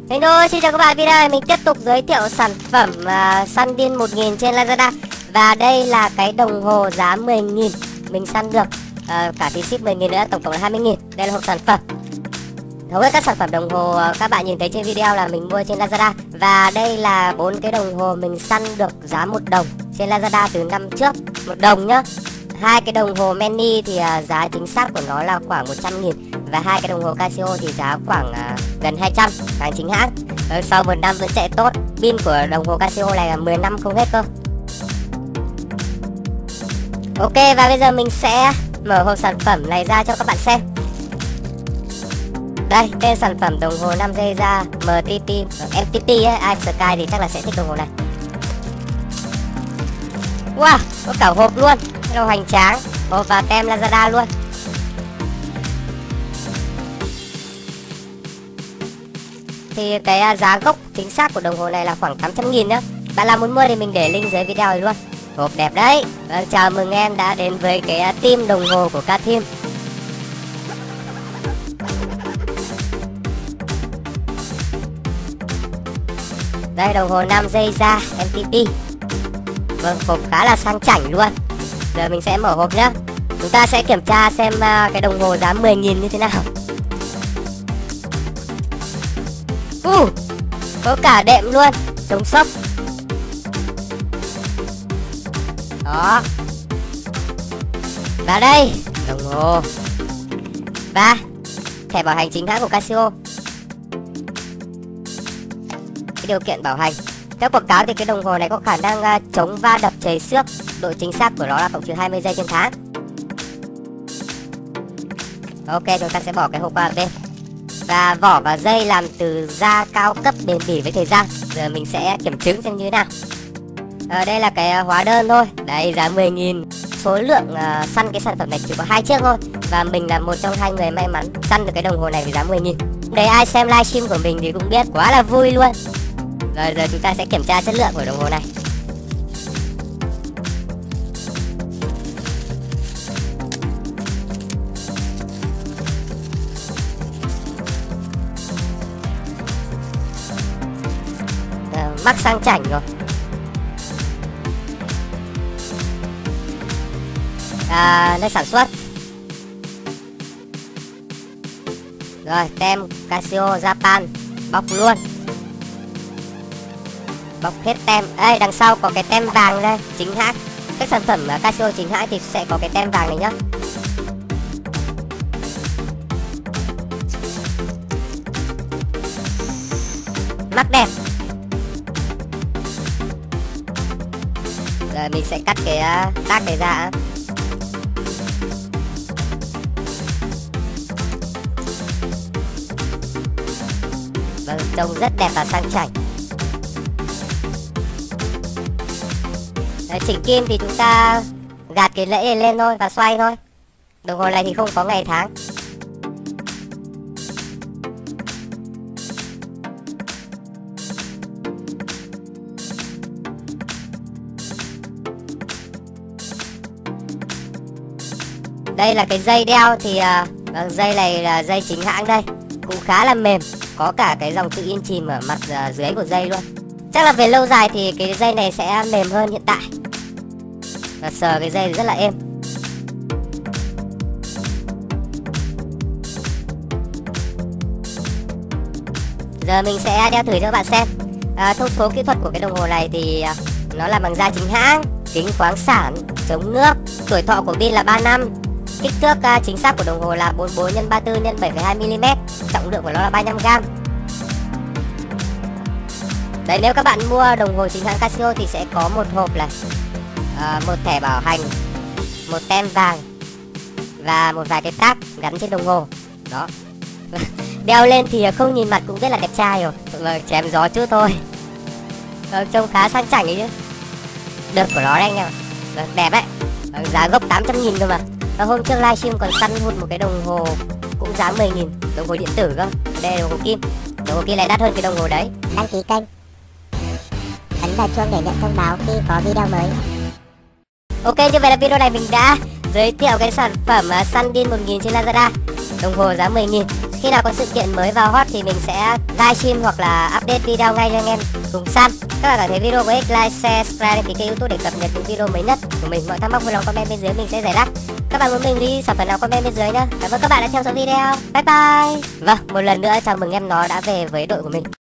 Hello, xin chào các bạn. Video này mình tiếp tục giới thiệu sản phẩm Sandin 1000 trên Lazada. Và đây là cái đồng hồ giá 10.000 mình săn được, cả phí ship 10.000 nữa, tổng cộng là 20.000. Đây là hộp sản phẩm. Hầu hết các sản phẩm đồng hồ các bạn nhìn thấy trên video là mình mua trên Lazada. Và đây là 4 cái đồng hồ mình săn được giá 1 đồng trên Lazada từ năm trước, 1 đồng nhá. 2 cái đồng hồ Mini thì giá chính xác của nó là khoảng 100.000. Và 2 cái đồng hồ Casio thì giá khoảng gần 200, hàng chính hãng. Sau 1 năm vẫn chạy tốt. Pin của đồng hồ Casio này là 10 năm không hết cơ. Ok, và bây giờ mình sẽ mở hộp sản phẩm này ra cho các bạn xem. Đây, tên sản phẩm đồng hồ 5 giây ra MTT, MTT ấy, ai Sky thì chắc là sẽ thích đồng hồ này. Wow, có cả hộp luôn, đồ hoành tráng, hộp và tem Lazada luôn. Thì cái giá gốc chính xác của đồng hồ này là khoảng 800.000 nhá. Bạn nào muốn mua thì mình để link dưới video này luôn. Hộp đẹp đấy. Vâng, chào mừng em đã đến với cái team đồng hồ của K-Team. Đây, đồng hồ 5 giây ra MTT. Vâng, hộp khá là sang chảnh luôn. Giờ mình sẽ mở hộp nhá. Chúng ta sẽ kiểm tra xem cái đồng hồ giá 10.000 như thế nào. Có cả đệm luôn, chống sốc. Đó. Và đây, đồng hồ. Và thẻ bảo hành chính hãng của Casio. Cái điều kiện bảo hành. Theo quảng cáo thì cái đồng hồ này có khả năng chống va đập chảy xước. Độ chính xác của nó là cộng trừ 20 giây trên tháng. Ok, chúng ta sẽ bỏ cái hộp qua bên. Và vỏ và dây làm từ da cao cấp bền bỉ với thời gian. Giờ mình sẽ kiểm chứng xem như thế nào. Đây là cái hóa đơn thôi. Đây, giá 10.000. Số lượng săn cái sản phẩm này chỉ có 2 chiếc thôi. Và mình là một trong 2 người may mắn săn được cái đồng hồ này với giá 10.000. Đấy, ai xem livestream của mình thì cũng biết, quá là vui luôn. Rồi giờ chúng ta sẽ kiểm tra chất lượng của đồng hồ này. Mắc sang chảnh rồi. Nơi sản xuất. Rồi, tem Casio Japan. Bọc luôn. Bọc hết tem. Đây, đằng sau có cái tem vàng đây, chính hãng. Các sản phẩm Casio chính hãng thì sẽ có cái tem vàng này nhá. Mắc đẹp. Rồi mình sẽ cắt cái tag này ra. Vâng, trông rất đẹp và sang chảnh. Đấy, chỉnh kim thì chúng ta gạt cái lẫy này lên thôi và xoay thôi. Đồng hồ này thì không có ngày tháng. Đây là cái dây đeo thì dây này là dây chính hãng đây. Cũng khá là mềm. Có cả cái dòng chữ in chìm ở mặt dưới của dây luôn. Chắc là về lâu dài thì cái dây này sẽ mềm hơn hiện tại. Và sờ cái dây rất là êm. Giờ mình sẽ đeo thử cho các bạn xem. Thông số kỹ thuật của cái đồng hồ này thì nó là bằng da chính hãng, kính khoáng sản, chống nước, tuổi thọ của pin là 3 năm. Kích thước chính xác của đồng hồ là 44 x 34 x 7,2 mm. Trọng lượng của nó là 35g. Đấy, nếu các bạn mua đồng hồ chính hãng Casio thì sẽ có một hộp này, một thẻ bảo hành, một tem vàng và một vài cái tag gắn trên đồng hồ. Đó. Đeo lên thì không nhìn mặt cũng rất là đẹp trai rồi. Chém gió chút thôi. Trông khá sang chảnh ấy chứ. Đợt của nó đây anh em ạ. Đẹp đấy. Giá gốc 800.000 cơ mà. Và hôm trước livestream còn săn hút một cái đồng hồ cũng giá 10.000. Đồng hồ điện tử cơ. Đây là đồng hồ kim. Đồng hồ kim này đắt hơn cái đồng hồ đấy. Đăng ký kênh, ấn vào chuông để nhận thông báo khi có video mới. Ok, như vậy là video này mình đã giới thiệu cái sản phẩm Sandin 1000 trên Lazada. Đồng hồ giá 10.000. Khi nào có sự kiện mới vào hot thì mình sẽ livestream hoặc là update video ngay cho anh em cùng săn. Các bạn cảm thấy video có ích, like, share, subscribe đăng ký kênh YouTube để cập nhật những video mới nhất của mình. Mọi thắc mắc vui lòng comment bên dưới mình sẽ giải đáp. Các bạn muốn mình đi sản phẩm nào comment bên dưới nhá. Cảm ơn các bạn đã theo dõi video. Bye bye. Vâng, một lần nữa chào mừng em nó đã về với đội của mình.